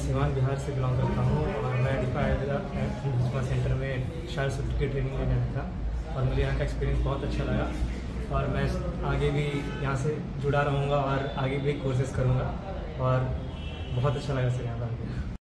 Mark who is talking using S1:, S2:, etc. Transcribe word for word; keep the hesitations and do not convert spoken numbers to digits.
S1: सीवान बिहार से बिलोंग करता हूँ और मैं डिफा सेंटर में शायद सूत्र की ट्रेनिंग लेने आया था और मुझे यहाँ का एक्सपीरियंस बहुत अच्छा लगा और मैं आगे भी यहाँ से जुड़ा रहूँगा और आगे भी कोर्सेज करूँगा और बहुत अच्छा लगा सर यहाँ पर।